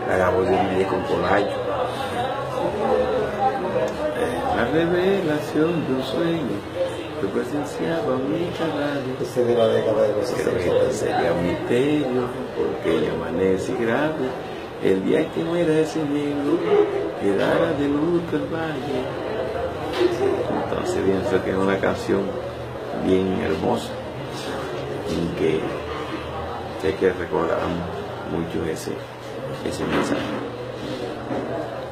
la voz del médico Polayo. La revelación de un sueño que presenciaba mi radio. Ese de la década de los Creo que 60. este sería un misterio, porque ya amanece grave. El día que muera ese negro, quedará de luto el valle. Entonces pienso que es una canción bien hermosa, en que sé que recordarán mucho ese mensaje.